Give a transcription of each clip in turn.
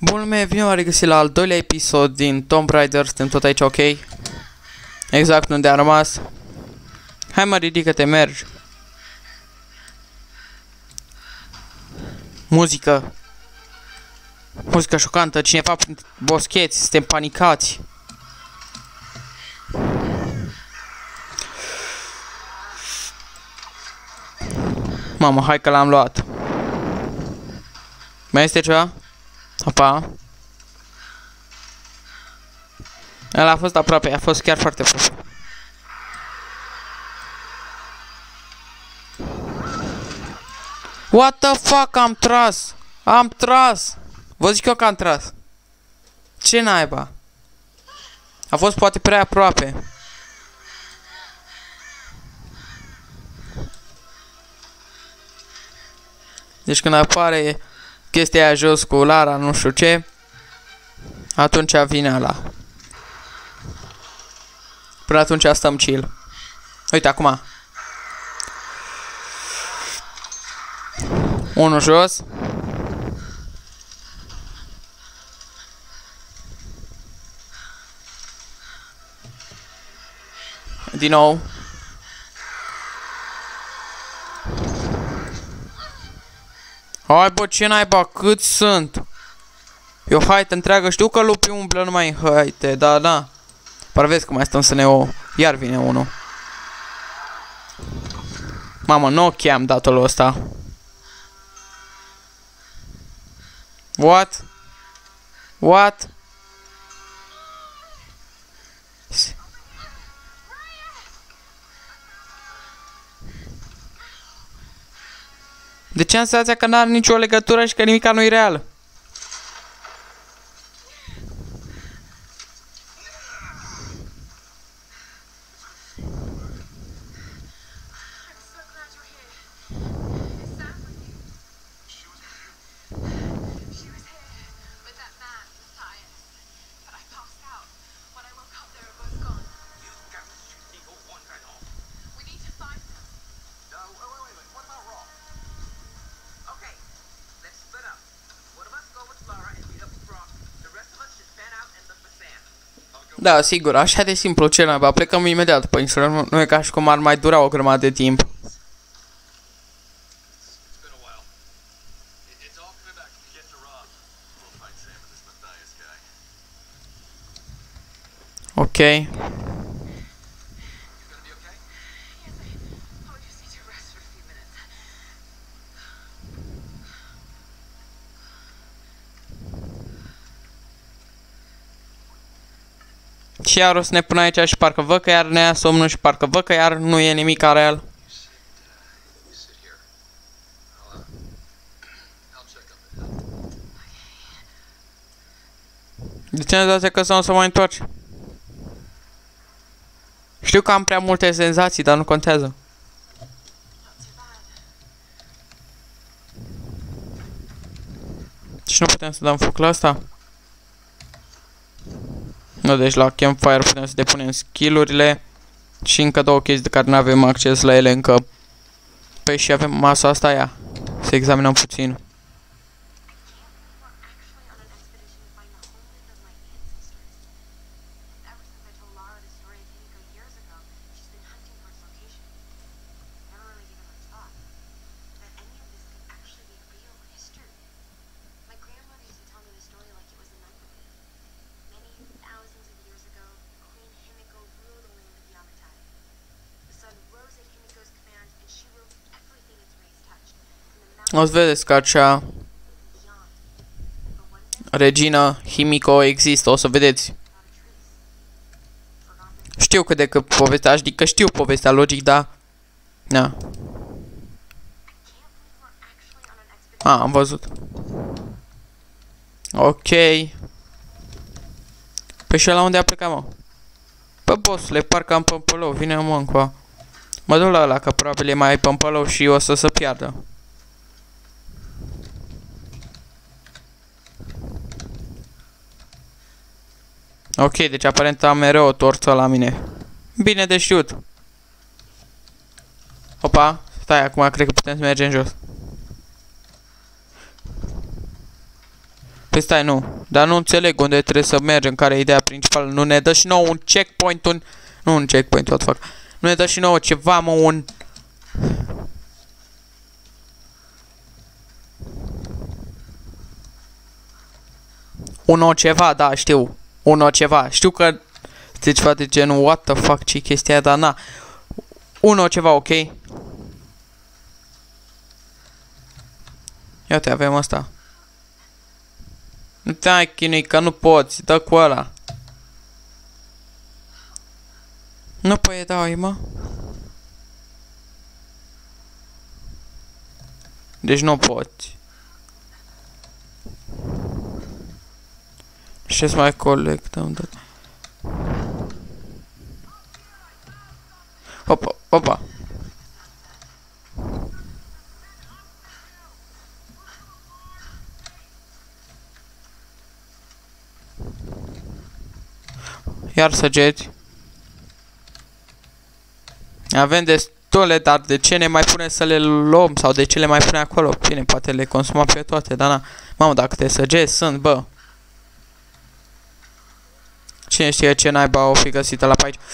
Bună lume, bine v-am regăsit la al doilea episod din Tomb Raider. Suntem tot aici, ok? Exact unde am rămas. Hai mă, ridică-te, mergi. Muzică. Muzică șocantă, cineva prin boscheți, suntem panicați. Mamă, hai că l-am luat. Mai este ceva? Opa. Ăla a fost aproape, a fost chiar foarte aproape. What the fuck, am tras! Am tras! Vă zic eu că am tras. Ce naiba? A fost poate prea aproape. Deci când apare chestia aia jos cu Lara, nu știu ce, atunci vine ăla. Până atunci stăm chill. Uite, acum. Unul jos. Din nou. Hai bă, ce naiba, cât sunt? E o haită întreagă, știu că lupii umblă numai în haite, da. Par vezi că mai stăm să ne o... Iar vine unul. Mamă, nu ok am dat-o ăsta. What? What? De ce am senzația că n-are nicio legătură și că nimica nu-i real? Da, sigur, așa de simplu, ce naiba, plecăm imediat pe insulă, nu e ca și cum ar mai dura o grămadă de timp. Ok. Și iar o să ne pun aici și parcă văd că iar ne ia somnul și parcă văd că iar nu e nimic real. De ce ne dați că să mai întorci? Știu că am prea multe senzații, dar nu contează. Și nu putem să dăm foc la asta? Nu, deci la campfire putem să depunem skill-urile și încă două chestii de care nu avem acces la ele încă. Păi și avem masa asta aia. Să examinăm puțin. O să vedeți că acea Regina Himiko există, o să vedeți. Știu cât de cât povestea, adică știu povestea logic, dar... Na. Am văzut. Ok. Păi și la unde a plecat, mă? Păi bossule, parcă am pămpălău, vine mă încoa. Mă duc la ăla, că probabil e mai pămpălău și o să se piardă. Ok, deci aparent am mereu o torță la mine. Bine de știut. Opa, stai, acum cred că putem să mergem jos. Păi stai, nu. Dar nu înțeleg unde trebuie să mergem, care e ideea principală. Nu ne dă și nouă un checkpoint, Nu un checkpoint, what the fuck. Nu ne dă și nouă ceva, mă, un... Un ceva, da, știu. Un ceva. Știu că... Știi ceva de genul, what the fuck, ce chestia, dar na. Un ceva, ok? Ia te avem asta. Nu te-ai chinui că nu poți, dă cu ăla. Nu păi dau-i, mă. Deci nu poți. Și să mai colectăm. Opa, opa. Iar săgeți. Avem destule, dar de ce ne mai pune să le luăm? Sau de ce le mai pune acolo? Bine, poate le consumăm pe toate, dar na. Mamă, dacă te săgeți sunt, bă. Cine știe ce naiba o fi găsită la pe aici?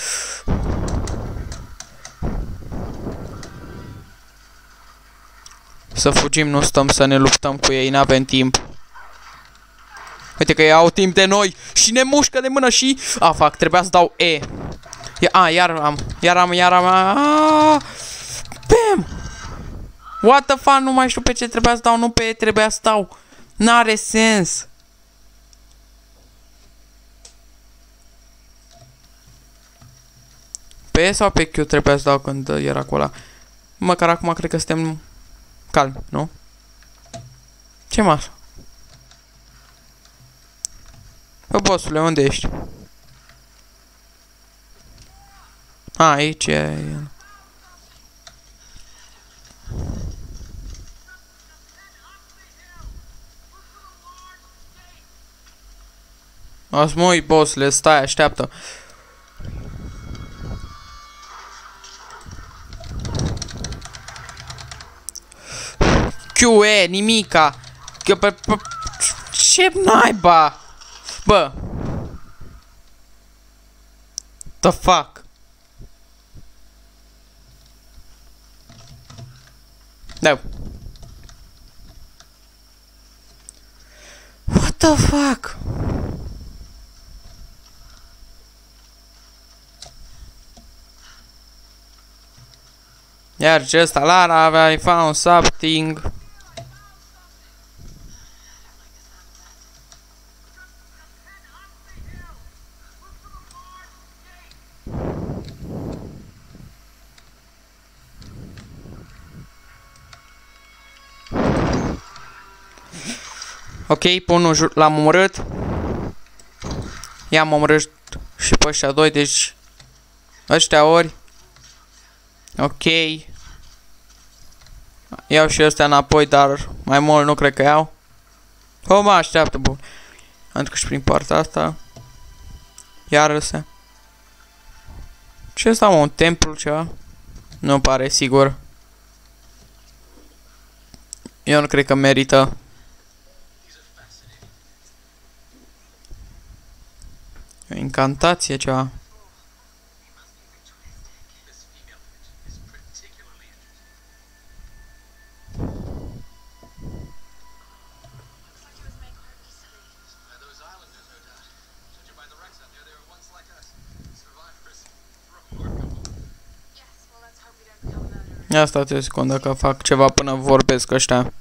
Să fugim, nu stăm să ne luptăm cu ei, n-avem timp. Uite că ei au timp de noi și ne mușcă de mână și... A, fac, trebuia să dau E. Iar am. Bam! What the fuck, nu mai știu pe ce trebuia să dau, nu pe E trebuia să dau. N-are sens. Pe E sau pe Q trebuia să dau când era acolo? Măcar acum cred că suntem calmi, nu? Ce mă? Bă, bossule, unde ești? A, aici e el. Asmui, bossule, stai, așteaptă. QE, nimica. Ce naiba? Bă. The fuck? Da. What the fuck? Iar ce ăsta, Lara, I found something. Ok, pe unul l-am omorât. I-am omorât și pe ăștia doi, deci ăștia ori. Ok. Iau și ăstea înapoi, dar mai mult nu cred că iau. O, mă așteaptă, bun. Am trecut și prin partea asta. Iar ăstea. Ce ăsta, mă, un templu ceva? Nu pare sigur. Eu nu cred că merită. O incantație ceva. Ia stați o secundă că fac ceva până vorbesc ăștia.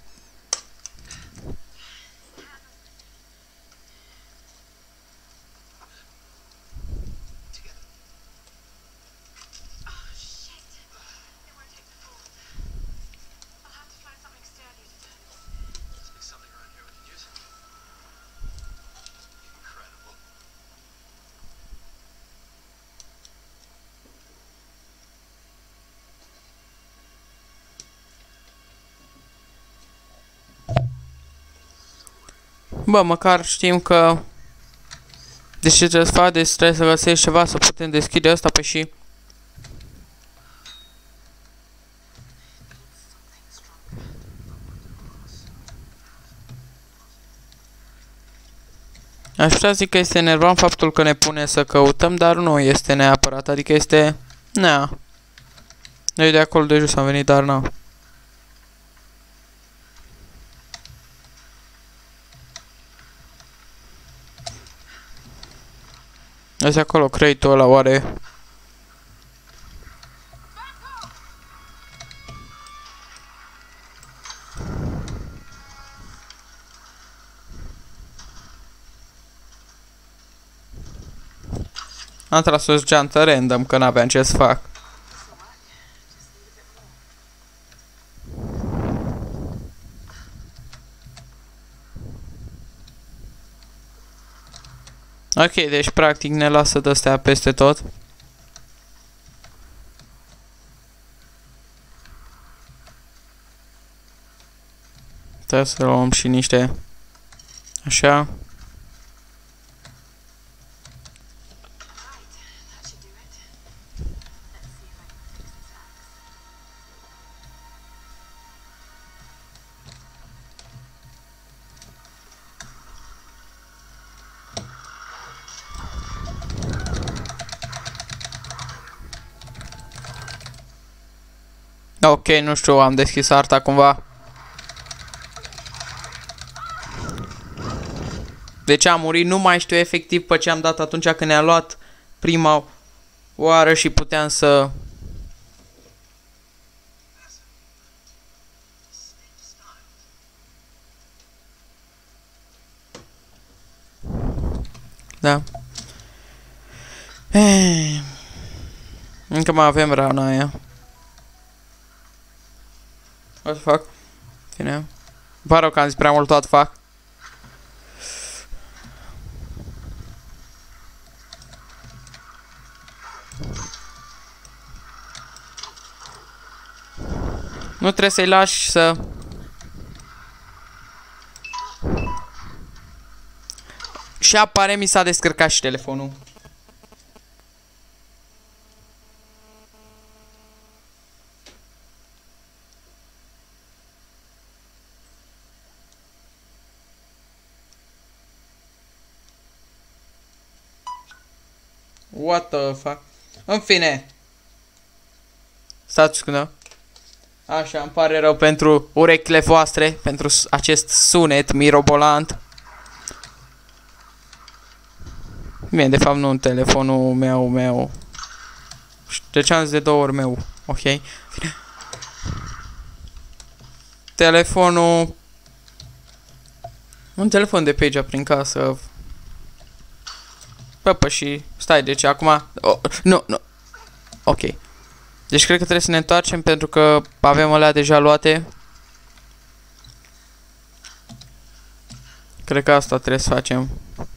Bă, măcar știm că... Deși trebuie să fac, deci trebuie să găsești ceva să putem deschide asta pe și... Aș putea zic că este enervant faptul că ne pune să căutăm, dar nu este neapărat, adică este... Nea. Noi de acolo de jos am venit, dar nu. Asta acolo, crate-ul ăla, oare... Am tras o geantă random, că n-aveam ce să fac. Ok, deci practic ne lasă de-astea peste tot. Trebuie să luăm și niște... Așa. Ok, nu știu, am deschis arta cumva. Deci am murit, nu mai știu efectiv pe ce am dat atunci când ne-a luat prima oară și puteam să... Da. Încă mai avem rana aia. O să fac. Bine. Pare rău că am zis prea mult tot fac. Nu trebuie să-i lași să... Și apare, mi s-a descărcat și telefonul. What the fuck? În fine. Stați scundă. Așa, îmi pare rău pentru urechile voastre, pentru acest sunet mirobolant. Bine, de fapt nu în telefonul meu. De ce am zis de 2 ori meu? Ok. Bine. Telefonul... Un telefon de pe aici prin casă. Păpă și... Stai, deci acum... Oh, nu. Ok. Deci cred că trebuie să ne întoarcem pentru că avem alea deja luate. Cred că asta trebuie să facem.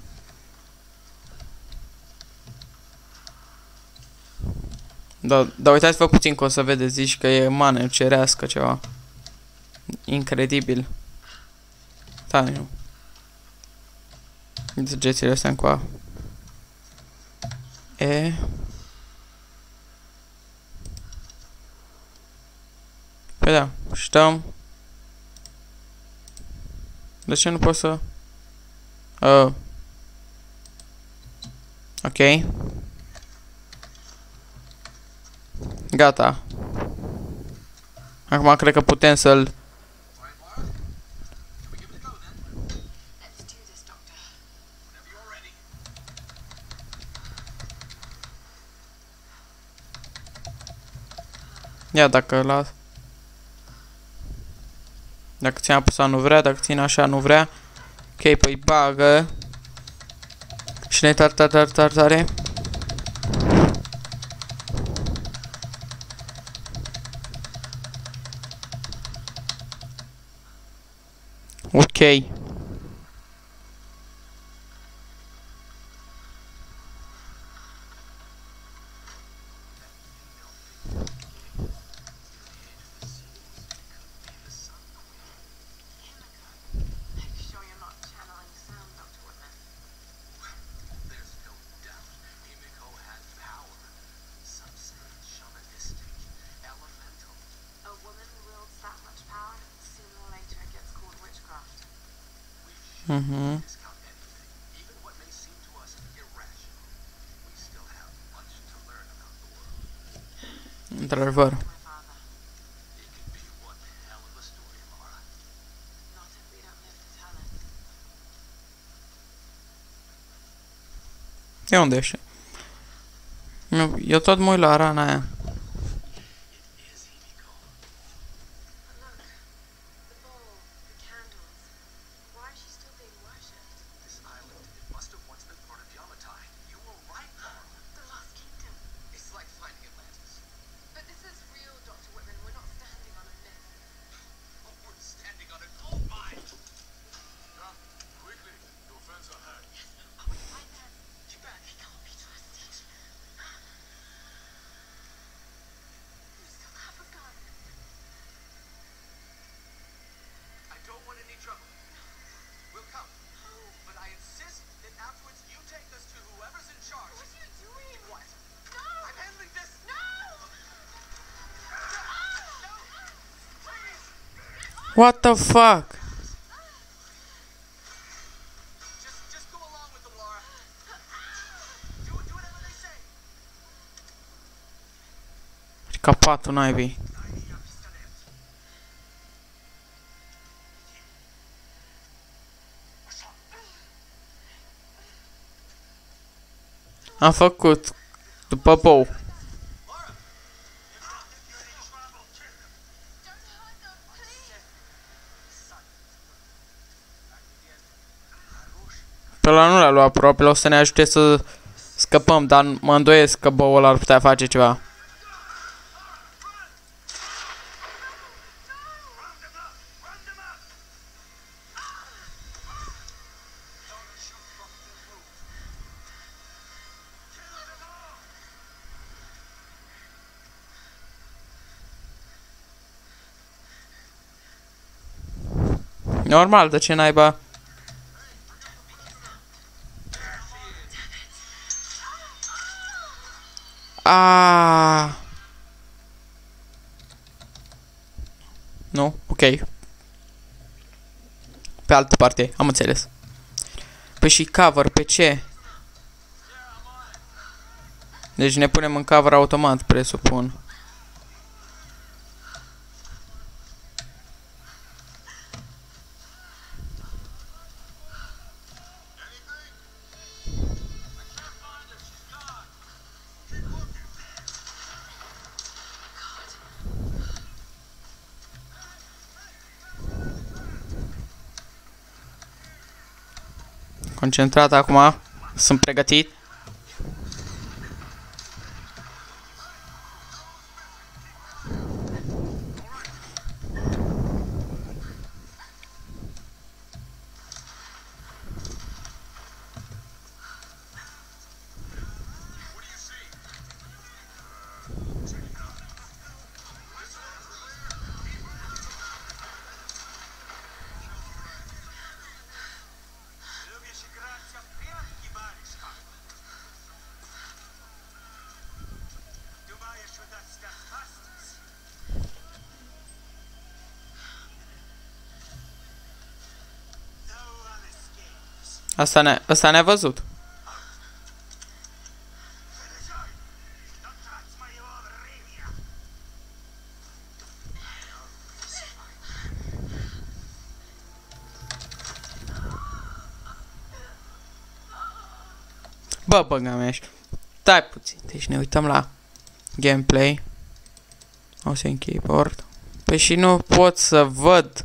Da, uitați-vă puțin că o să vedeți, zici că e mană cerească ceva. Incredibil. Da, nu. Degețile astea încoa. E... Păi da, stăm. De ce nu pot să... Ok. Gata. Acum cred că putem să-l... Ia dacă las... Dacă ține apăsat nu vrea, dacă ține așa nu vrea. Ok, păi bagă. Și ne tare. Ok. într-adevăr. E unde ești? Eu tot mă uit la rana aia. What the fuck? Capatul naibii. Am făcut după bou. Pe ăla nu l-a luat propriu, o să ne ajute să scăpăm, dar mă îndoiesc că boul ar putea face ceva. Normal, de ce naiba? Nu? Ok. Pe altă parte, am înțeles. Păi și cover, pe ce? Deci ne punem în cover automat, presupun. Concentrat acum. Sunt pregătit. Asta ne-a văzut. Bă, băga mea, stai puțin, deci ne uităm la gameplay. O să închei port. Păi și nu pot să văd.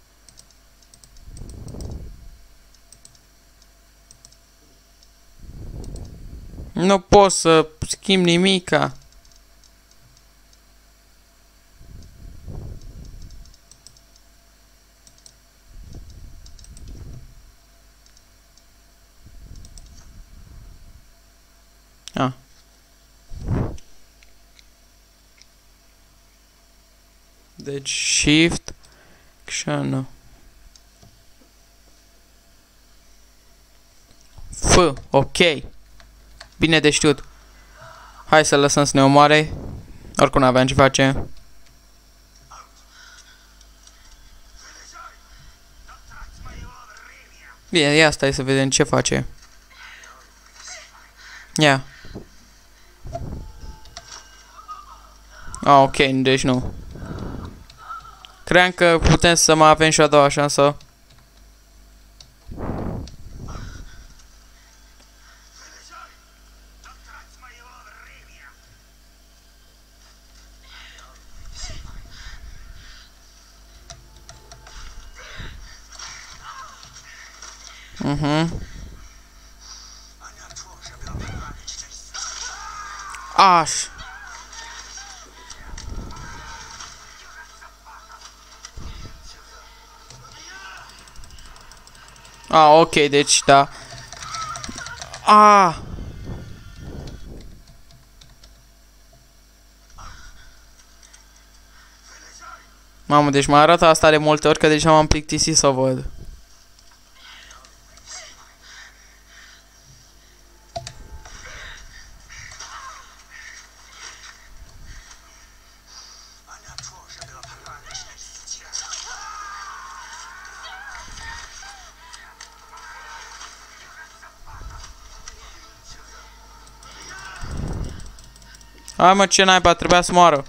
Nu pot să schimb nimica. Ah. Deci shift action. F, ok. Bine de știut. Hai să lăsăm să ne omoare. Oricum nu aveam ce face. Bine, ia stai să vedem ce face. Ia. Ah, ok, deci nu. Cream că putem să mai avem și a doua șansă. Aș. Ah, ok, deci da. Ah. Mamă, deci mă arată asta de multe ori că deja m-am plictisit să o văd. Hai mă, ce naiba, trebuia să moară.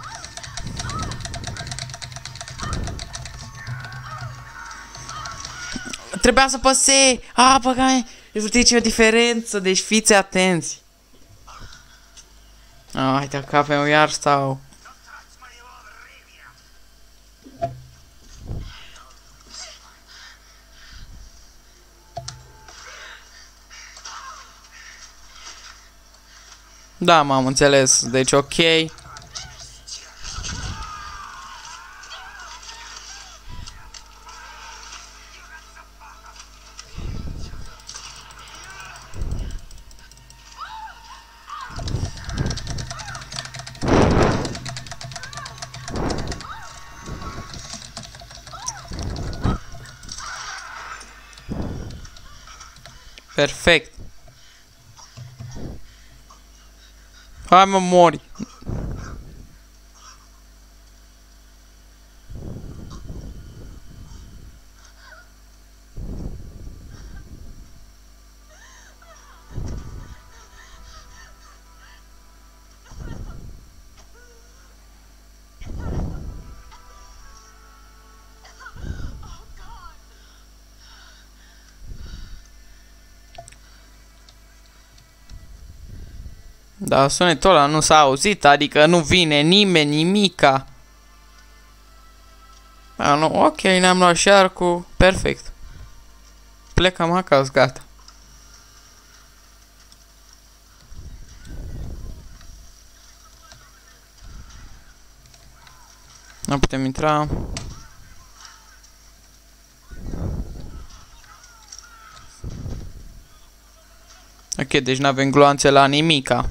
Trebuia să păse. Ah, băgai. Uite ce o diferență, deci fiți atenți. Ai, de cap meu iar stau. Da, m-am înțeles, deci ok. Perfect. Hai mă, mori. Da, sunetul ăla nu s-a auzit, adică nu vine nimeni, nimica. A, nu, ok, ne-am luat și arcul, perfect. Plecăm acasă, gata. Nu putem intra. Ok, deci n-avem gloanțe la nimica.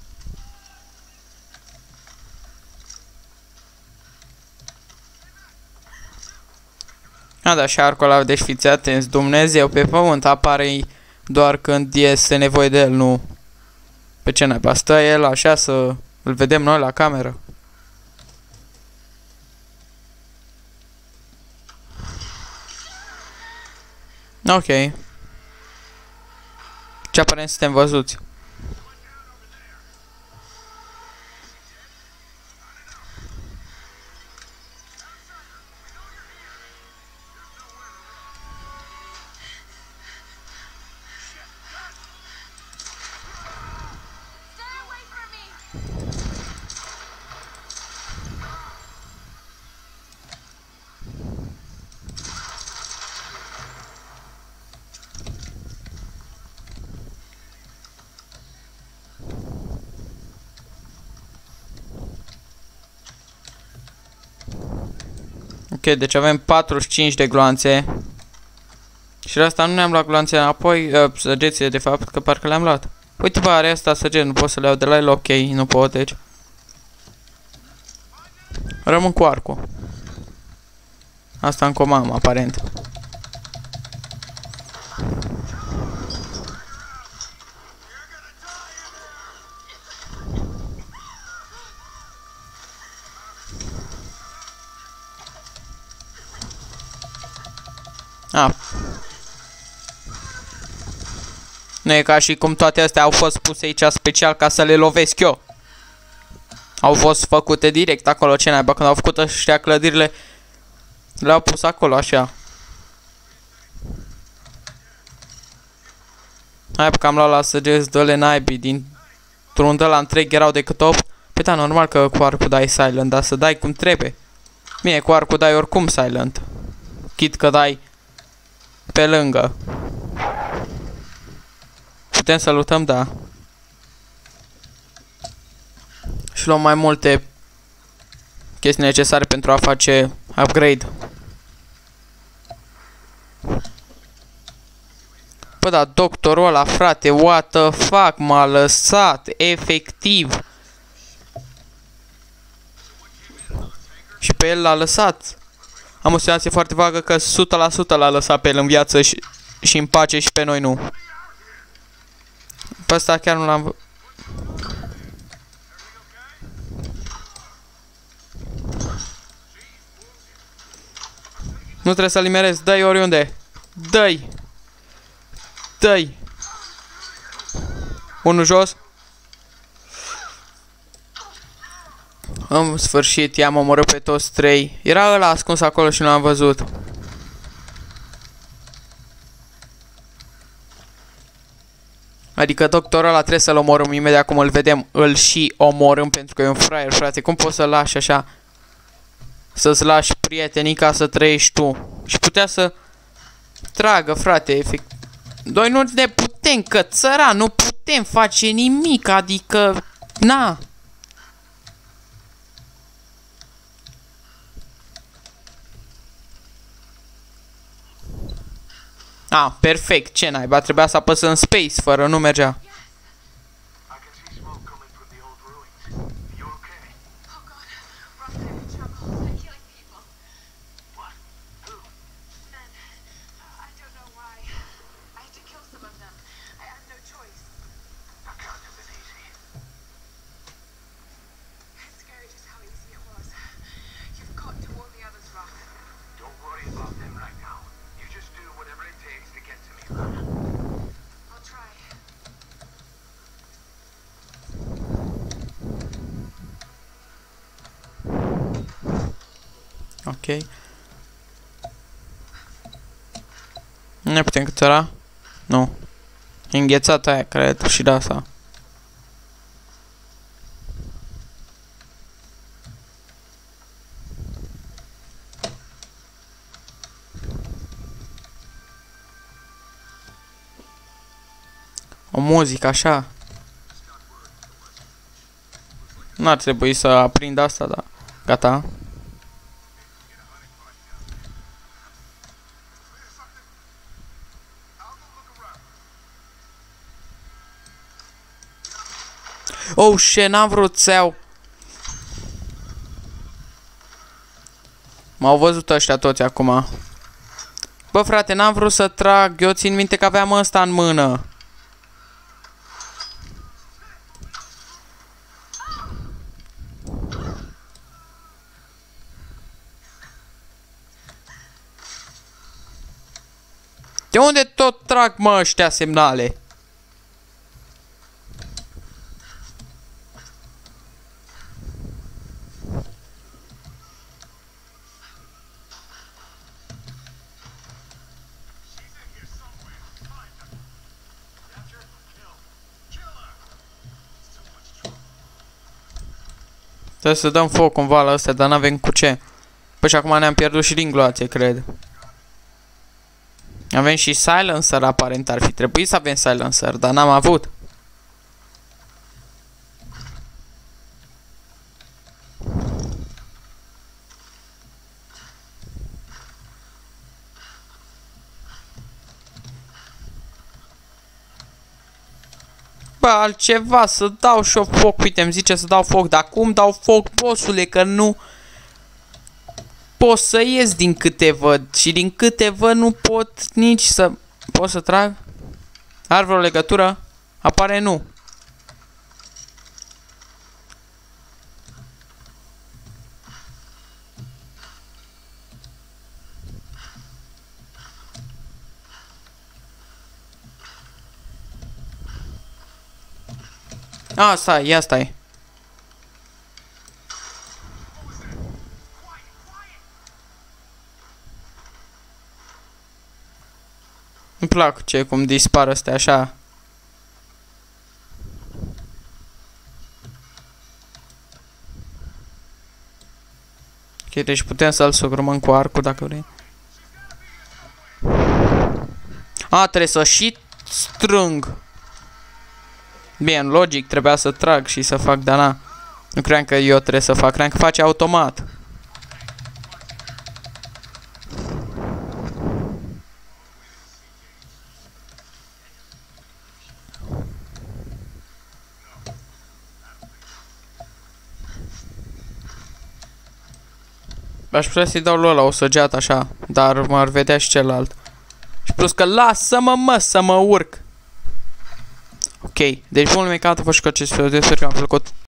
A, da, și arcul ăla, deci fiți atenți, Dumnezeu pe pământ apare doar când este nevoie de el, nu. Pe ce naiba, stă el așa să îl vedem noi la cameră. Ok. Ce aparent suntem văzuți. Ok, deci avem 45 de gloanțe. Și de asta nu ne-am luat gloanțe înapoi, săgețile de fapt, că parcă le-am luat. Uite, bă, are asta săget, nu pot să le iau de la el, ok, nu pot, deci. Rămân cu arcul. Asta încă o mamă, aparent. Nu e ca și cum toate astea au fost puse aici special ca să le lovesc eu. Au fost făcute direct acolo, ce naiba, când au făcut ăștia clădirile, le-au pus acolo, așa. Hai că am luat la săgeți, dă-le naibii, dintr-un de la întreg erau decât 8. Păi da, normal că cu arcul dai silent, dar să dai cum trebuie. Bine, cu arcul dai oricum silent. Chit că dai pe lângă. Putem să luptăm, da. Și luăm mai multe chestii necesare pentru a face upgrade. Bă, da, doctorul ăla, frate, what the fuck, m-a lăsat, efectiv. Și pe el l-a lăsat. Am o senzație foarte vagă că 100% l-a lăsat pe el în viață și în pace și pe noi nu. Pe ăsta chiar nu l-am... Nu trebuie să-l limerezi, dă-i oriunde. Dă-i. Dă-i. Unul jos. În sfârșit, i-am omorât pe toți 3. Era ăla ascuns acolo și nu l-am văzut. Adică doctorul ăla trebuie să-l omorâm imediat cum îl vedem. Îl și omorâm pentru că e un fraier, frate. Cum poți să-l lași așa? Să-ți lași prietenii ca să trăiești tu. Și putea să tragă, frate, efect. Noi nu ne putem cățăra, nu putem face nimic, adică... Na. Ah, perfect, ce naiba, trebuia să apăs în space, fără nu mergea. Ok. Nu ne putem cățăra? Nu. E înghețată aia, cred, și de asta. O muzică așa. N-ar trebui să aprind asta, dar gata. Oh, shit, n-am vrut să iau. M-au văzut ăștia toți acum. Bă, frate, n-am vrut să trag. Eu țin minte că aveam ăsta în mână. De unde tot trag, mă, ăștia semnale? Trebuie să dăm foc cumva la astea, dar n-avem cu ce. Păi și acum ne-am pierdut și din gloație, cred. Avem și silencer, aparent ar fi trebuit să avem silencer, dar n-am avut. Bă, altceva, să dau și-o foc, uite, îmi zice să dau foc, dar cum dau foc, bossule, că nu pot să ies din câte văd și din câte văd nu pot nici să... Pot să trag? Are vreo legătură? Apare nu. A, stai, ia stai. plac ce cum dispar astea așa. Ok, deci putem să-l sugrumăm cu arcul dacă vrei. A, trebuie să și strâng. Bine, logic, trebuia să trag și să fac, dar na. Nu cream că eu trebuie să fac, cream că face automat. Aș putea să-i dau lui ăla o săgeată așa, dar m-ar vedea și celălalt. Și plus că lasă-mă, mă, să mă urc. Ok, deci bun, mi-a fost și cu acest video, sper că am plăcut.